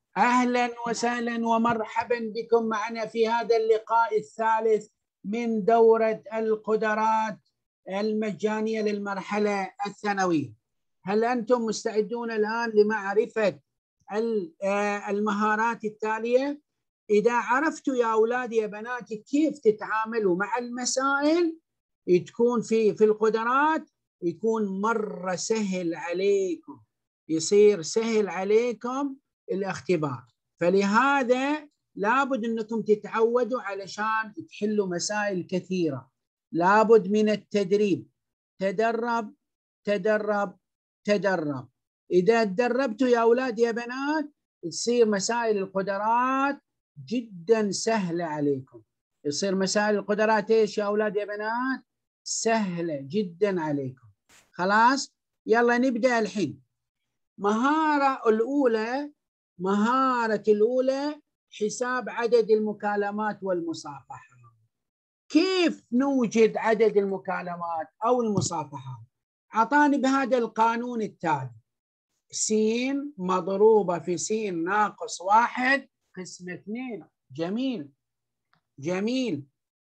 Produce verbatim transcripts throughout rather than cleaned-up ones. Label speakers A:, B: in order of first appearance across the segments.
A: أهلا وسهلا ومرحبا بكم معنا في هذا اللقاء الثالث من دورة القدرات المجانية للمرحلة الثانوية. هل أنتم مستعدون الآن لمعرفة المهارات التالية؟ إذا عرفتوا يا أولادي يا بناتي كيف تتعاملوا مع المسائل تكون في في القدرات، يكون مرة سهل عليكم، يصير سهل عليكم الاختبار. فلهذا لابد أنكم تتعودوا علشان تحلوا مسائل كثيرة، لابد من التدريب. تدرب تدرب تدرب. إذا تدربتوا يا أولاد يا بنات تصير مسائل القدرات جدا سهلة عليكم. يصير مسائل القدرات إيش يا أولاد يا بنات؟ سهلة جدا عليكم. خلاص يلا نبدأ الحين. مهارة الأولى مهارة الأولى حساب عدد المكالمات والمصافحات. كيف نوجد عدد المكالمات أو المصافحات؟ أعطاني بهذا القانون التالي: س مضروبة في س ناقص واحد قسم اثنين. جميل جميل.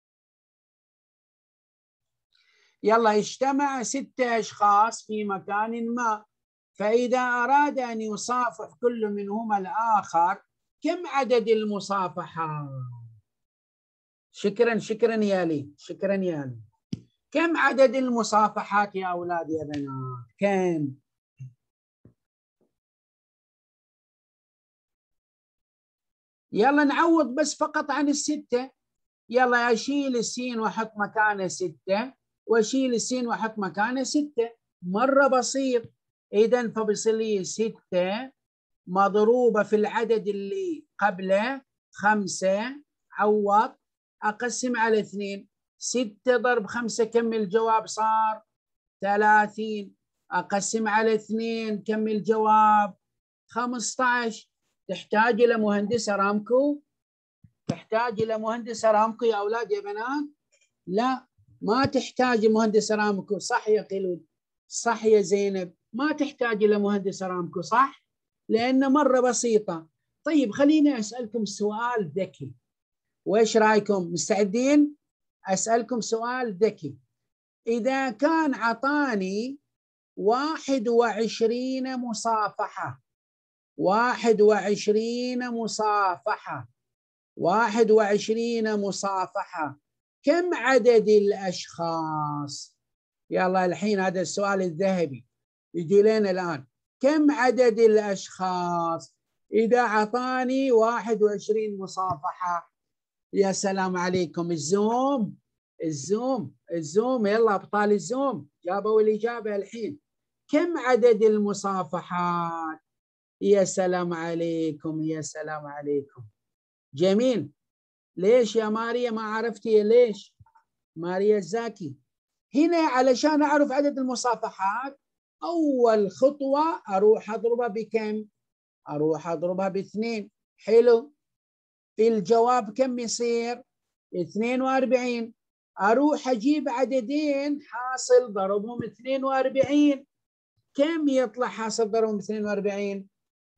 A: يلا اجتمع ستة أشخاص في مكان ما، فإذا أراد أن يصافح كل منهما الآخر كم عدد المصافحات؟ شكرا شكرا يا لي شكرا يا لي. كم عدد المصافحات يا أولاد يا بنات؟ كم؟ يلا نعوض بس فقط عن الستة. يلا أشيل السين وأحط مكانه ستة، وأشيل السين وأحط مكانه ستة. مرة بسيط. إذن فبيصير لي ستة مضروبة في العدد اللي قبله خمسة، عوض أقسم على اثنين. ستة ضرب خمسة كم الجواب؟ صار ثلاثين. أقسم على اثنين كم الجواب؟ خمسة عشر. تحتاج إلى مهندس أرامكو؟ تحتاج إلى مهندس أرامكو يا أولاد يا بنات؟ لا ما تحتاج مهندس أرامكو. صح يا خلود؟ صح يا زينب؟ ما تحتاج إلى مهندس أرامكو، صح؟ لأنه مرة بسيطة. طيب خليني أسألكم سؤال ذكي، وإيش رأيكم؟ مستعدين؟ أسألكم سؤال ذكي. إذا كان عطاني واحد وعشرين مصافحة، واحد وعشرين مصافحة، واحد وعشرين مصافحة، كم عدد الأشخاص؟ يلا الحين هذا السؤال الذهبي يجي لنا الآن. كم عدد الأشخاص إذا أعطاني واحد وعشرين مصافحة؟ يا سلام عليكم. الزوم الزوم الزوم يلا أبطال الزوم جابوا الإجابة الحين. كم عدد المصافحات؟ يا سلام عليكم يا سلام عليكم. جميل. ليش يا ماريا ما عرفتي؟ ليش ماريا الزاكي؟ هنا علشان أعرف عدد المصافحات أول خطوة أروح أضربها بكم؟ أروح أضربها باثنين. حلو. الجواب كم يصير؟ اثنين وأربعين. أروح أجيب عددين حاصل ضربهم اثنين وأربعين. كم يطلع حاصل ضربهم اثنين وأربعين؟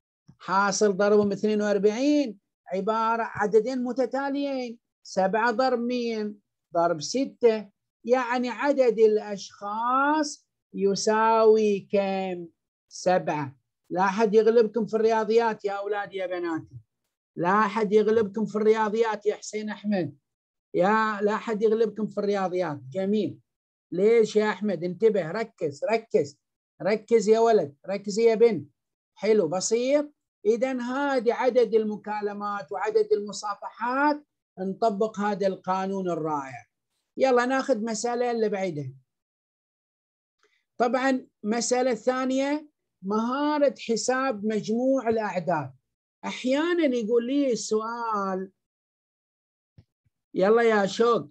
A: حاصل ضربهم اثنين وأربعين عبارة عددين متتاليين. سبعة ضرب مين؟ ضرب ستة. يعني عدد الأشخاص يساوي كم؟ سبعة. لا أحد يغلبكم في الرياضيات يا أولاد يا بناتي. لا أحد يغلبكم في الرياضيات يا حسين أحمد. يا لا أحد يغلبكم في الرياضيات. جميل. ليش يا أحمد؟ انتبه، ركز ركز ركز يا ولد، ركز يا بنت. حلو بسيط. إذن هذه عدد المكالمات وعدد المصافحات. نطبق هذا القانون الرائع. يلا ناخذ مسألة اللي بعدها. طبعا مسألة ثانية مهارة حساب مجموع الأعداد. أحيانا يقول لي السؤال، يلا يا شوق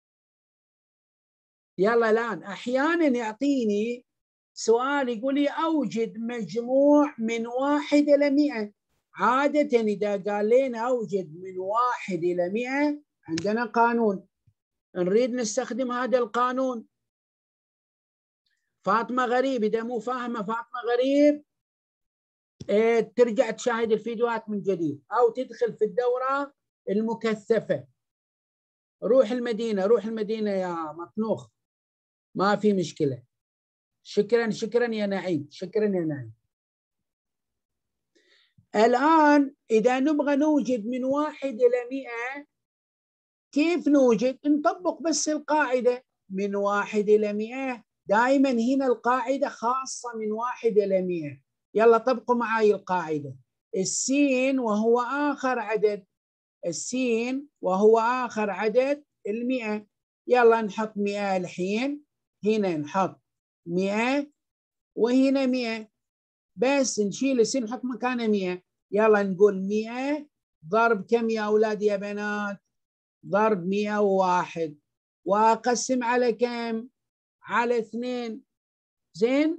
A: يلا الآن، أحيانا يعطيني سؤال يقول لي أوجد مجموع من واحد إلى مئة. عادة إذا قال لنا أوجد من واحد إلى مئة عندنا قانون نريد نستخدم هذا القانون. فاطمة غريب إذا مو فاهمة، فاطمة غريب إيه ترجع تشاهد الفيديوهات من جديد أو تدخل في الدورة المكثفة. روح المدينة روح المدينة يا مطنوخ، ما في مشكلة. شكرا شكرا يا نعيم، شكرا يا نعيم. الآن إذا نبغى نوجد من واحد إلى مئة، كيف نوجد؟ نطبق بس القاعدة من واحد إلى مئة. دائما هنا القاعدة خاصة من واحد إلى مئة. يلا طبقوا معي القاعدة. السين وهو آخر عدد، السين وهو آخر عدد المئة. يلا نحط مئة الحين، هنا نحط مئة وهنا مئة، بس نشيل السين نحط مكانه مئة. يلا نقول مئة ضرب كم يا أولاد يا بنات؟ ضرب مئة وواحد، وأقسم على كم؟ على اثنين. زين؟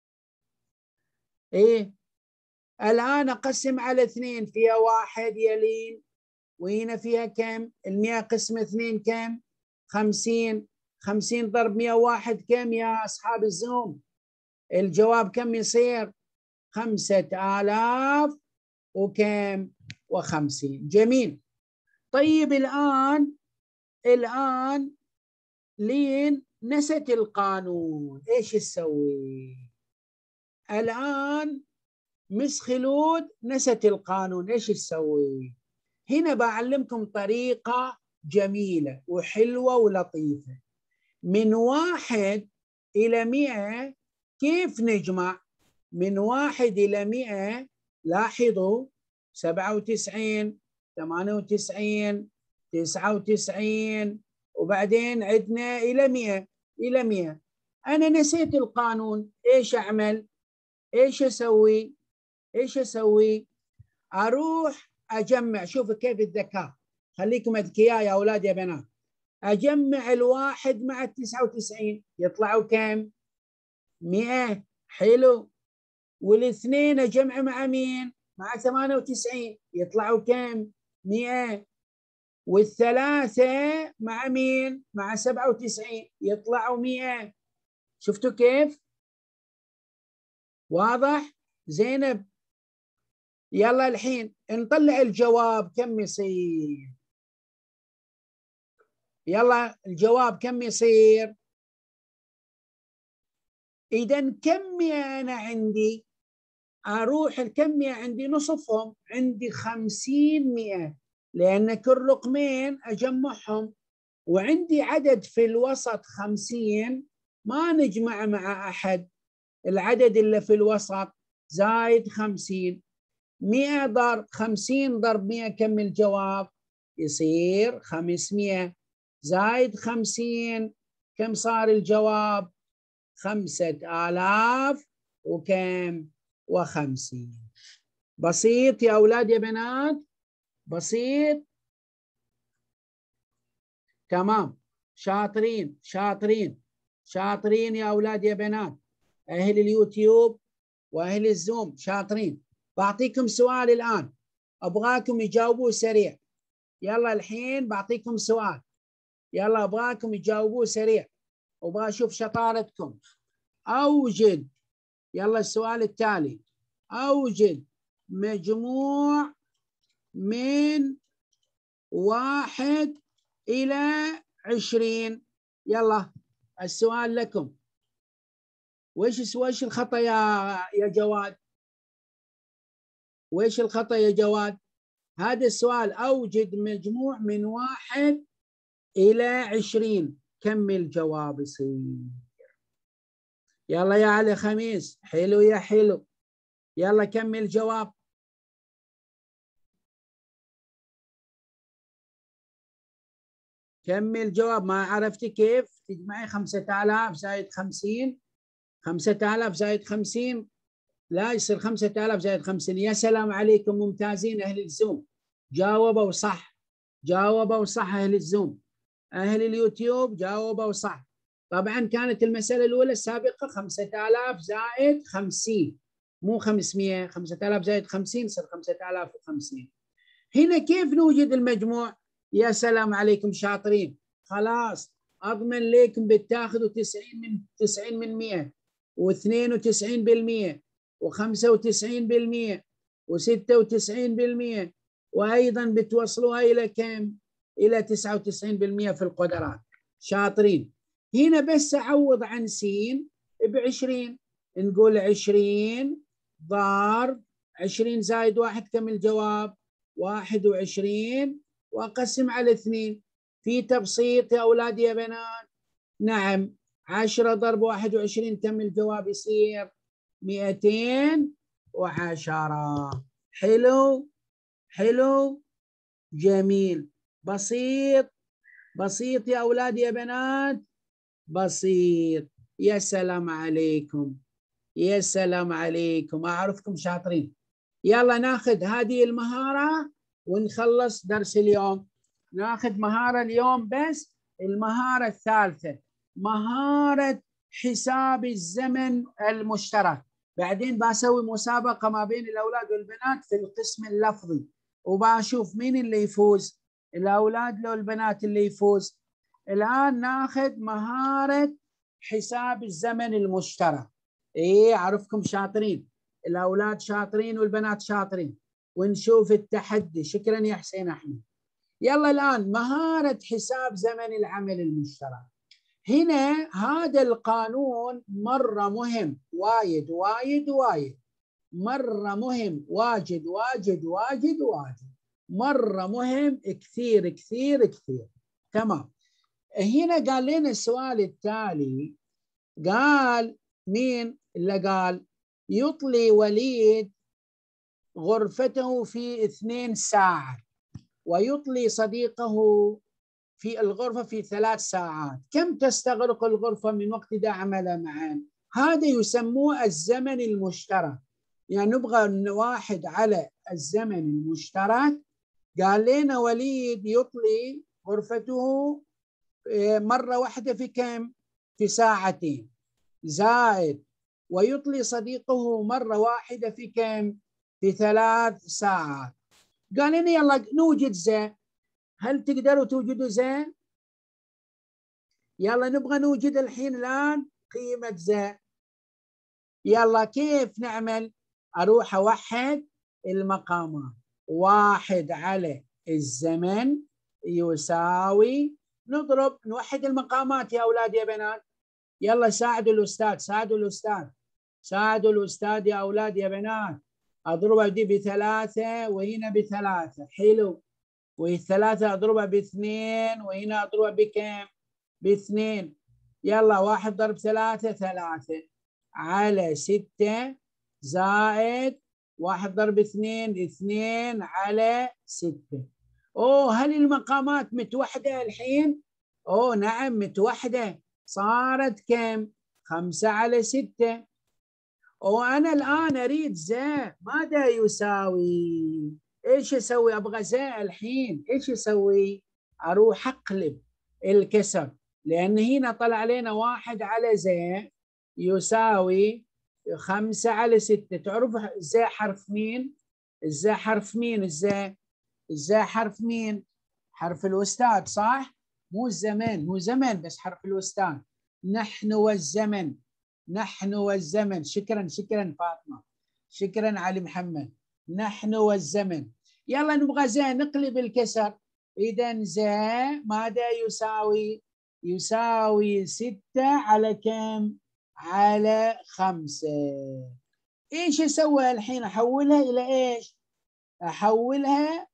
A: إيه؟ الآن أقسم على اثنين، فيها واحد يلين، وهنا فيها كم؟ المئة قسم اثنين كم؟ خمسين. خمسين ضرب مئة وواحد كم يا أصحاب الزوم؟ الجواب كم يصير؟ خمسة آلاف وكم؟ وخمسين. جميل. طيب الآن الآن لين نست القانون، إيش تسوي؟ الآن مس خلود نست القانون، إيش تسوي؟ هنا بعلمكم طريقة جميلة وحلوة ولطيفة. من واحد إلى مئة كيف نجمع؟ من واحد إلى مئة لاحظوا سبعة وتسعين، ثمانية وتسعين، تسعة وتسعين، وبعدين عندنا إلى مئة. إلى مئة أنا نسيت القانون، إيش أعمل؟ إيش أسوي؟ إيش أسوي؟ أروح أجمع. شوفوا كيف الذكاء، خليكم أذكياء يا أولاد يا بنات. أجمع الواحد مع التسعة وتسعين يطلعوا كم؟ مئة. حلو. والاثنين أجمع مع مين؟ مع ثمانية وتسعين يطلعوا كم؟ مئة. والثلاثة مع مين؟ مع سبعة وتسعين يطلعوا مئة. شفتوا كيف؟ واضح؟ زينب يلا الحين نطلع الجواب كم يصير. يلا الجواب كم يصير؟ إذا كم مئة أنا عندي؟ أروح الكم مئة عندي نصفهم، عندي خمسين مئة، لأن كل رقمين أجمعهم، وعندي عدد في الوسط خمسين ما نجمع مع أحد. العدد اللي في الوسط زايد خمسين. مئة ضرب خمسين ضرب مئة كم الجواب؟ يصير خمسمئة. زايد خمسين كم صار الجواب؟ خمسة آلاف وكم؟ وخمسين. بسيط يا أولاد يا بنات، بسيط. تمام. شاطرين شاطرين شاطرين يا أولاد يا بنات، أهل اليوتيوب وأهل الزوم شاطرين. بعطيكم سؤال الآن، أبغاكم يجاوبوه سريع. يلا الحين بعطيكم سؤال، يلا أبغاكم يجاوبوه سريع وأبغى أشوف شطارتكم. أوجد، يلا السؤال التالي، أوجد مجموع من واحد إلى عشرين. يلا السؤال لكم. وإيش وإيش الخطأ يا يا جواد؟ وإيش الخطأ يا جواد؟ هذا السؤال، أوجد مجموع من واحد إلى عشرين، كم الجواب يصير؟ يلا يا علي خميس، حلو يا حلو، يلا كمل الجواب. كمل الجواب. ما عرفتي كيف تجمعي خمسة آلاف زائد خمسين؟ خمسة آلاف زائد خمسين لا يصير خمسة آلاف زائد خمسين. يا سلام عليكم، ممتازين أهل الزوم، جاوبوا صح، جاوبوا صح أهل الزوم. أهل اليوتيوب جاوبوا صح. طبعا كانت المسألة الأولى السابقة خمسة آلاف زائد خمسين، مو خمسمئة. خمسة آلاف زائد خمسين يصير خمسة آلاف وخمسين. هنا كيف نوجد المجموع؟ يا سلام عليكم شاطرين. خلاص أضمن لكم بتاخذوا تسعين من تسعين من مئة واثنين وتسعين بالمئة وخمسة وتسعين بالمئة وستة وتسعين بالمئة، وأيضا بتوصلوها إلى كم؟ إلى تسعة وتسعين بالمئة في القدرات. شاطرين. هنا بس أعوض عن س بعشرين، نقول عشرين ضارب عشرين زائد واحد، كم الجواب؟ واحد وعشرين، وأقسم على اثنين. في تبسيط يا أولاد يا بنات؟ نعم. عشرة ضرب واحد وعشرين، كم الجواب يصير؟ مئتين وعشرة. حلو حلو جميل. بسيط بسيط يا أولاد يا بنات، بسيط. يا سلام عليكم، يا سلام عليكم، أعرفكم شاطرين. يلا ناخذ هذه المهارة ونخلص درس اليوم. ناخذ مهارة اليوم بس، المهارة الثالثة، مهارة حساب الزمن المشترك. بعدين بسوي مسابقة ما بين الأولاد والبنات في القسم اللفظي، وبشوف مين اللي يفوز، الأولاد لو البنات اللي يفوز. الآن ناخذ مهارة حساب الزمن المشترك. إيه، أعرفكم شاطرين، الأولاد شاطرين والبنات شاطرين، ونشوف التحدي. شكرا يا حسين أحمد. يلا الآن مهارة حساب زمن العمل المشترك. هنا هذا القانون مرة مهم، وايد وايد وايد، مرة مهم، واجد واجد واجد واجد، مرة مهم كثير كثير كثير. تمام. هنا قال لنا السؤال التالي، قال مين اللي قال؟ يطلي وليد غرفته في اثنين ساعة، ويطلي صديقه في الغرفة في ثلاث ساعات، كم تستغرق الغرفة من وقت عمل معا؟ هذا يسموه الزمن المشترك. يعني نبغى واحد على الزمن المشترك. قال لنا وليد يطلي غرفته مرة واحدة في كم؟ في ساعتين، زائد ويطلي صديقه مرة واحدة في كم؟ في ثلاث ساعات. قال لنا يلا نوجد زين. هل تقدروا توجدوا زين؟ يلا نبغى نوجد الحين الآن قيمة زين. يلا كيف نعمل؟ أروح أوحد المقامات. واحد على الزمن يساوي، نضرب، نوحد المقامات يا أولاد يا بنات. يلا ساعدوا الأستاذ، ساعدوا الأستاذ، ساعدوا الأستاذ يا أولاد يا بنات. أضربها دي بثلاثة وهنا بثلاثة، حلو. والثلاثة أضربها باثنين وهنا أضربها بكم؟ باثنين. يلا واحد ضرب ثلاثة، ثلاثة على ستة، زائد واحد ضرب اثنين، اثنين على ستة. أوه، هل المقامات متوحدة الحين؟ أوه نعم متوحدة، صارت كم؟ خمسة على ستة. وأنا الآن أريد زاء، ماذا يساوي؟ إيش أسوي؟ أبغى زاء الحين، إيش أسوي؟ أروح أقلب الكسر، لأن هنا طلع علينا واحد على زاء يساوي خمسة على ستة. تعرف زاء حرف مين؟ الزاء حرف مين؟ الزاء الزاء حرف مين؟ حرف الأستاذ، صح؟ مو الزمن، مو زمن بس حرف الأستاذ. نحن والزمن، نحن والزمن. شكرا شكرا فاطمة، شكرا علي محمد. نحن والزمن. يلا نبغى زي نقلب الكسر. إذا زي ماذا يساوي؟ يساوي ستة على كم؟ على خمسة. إيش أسوي الحين؟ أحولها إلى إيش؟ أحولها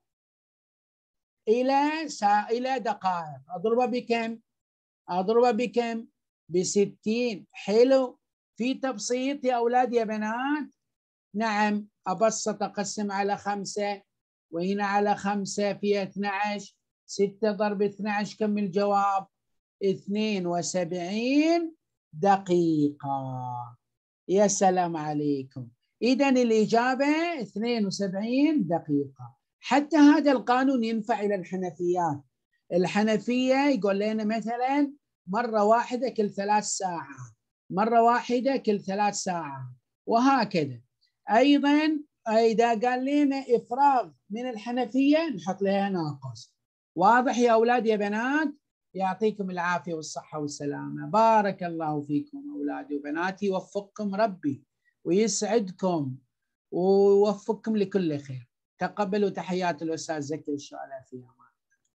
A: إلى سا... إلى دقائق. أضربها بكم؟ أضربها بكم؟ بستين. حلو. في تبسيط يا أولاد يا بنات؟ نعم. أبسط، أقسم على خمسة وهنا على خمسة فيها اثني عشر. ستة ضرب اثني عشر، كم الجواب؟ اثنين وسبعين دقيقة. يا سلام عليكم. إذن الإجابة اثنين وسبعين دقيقة. حتى هذا القانون ينفع إلى الحنفيات. الحنفية يقول لنا مثلا مرة واحدة كل ثلاث ساعات، مرة واحدة كل ثلاث ساعات، وهكذا. أيضا إذا قال لنا إفراغ من الحنفية نحط لها ناقص. واضح يا أولاد يا بنات؟ يعطيكم العافية والصحة والسلامة. بارك الله فيكم أولادي وبناتي، وفقكم ربي ويسعدكم ويوفقكم لكل خير. تقبلوا تحيات الأستاذ زكي الشعلة فيها.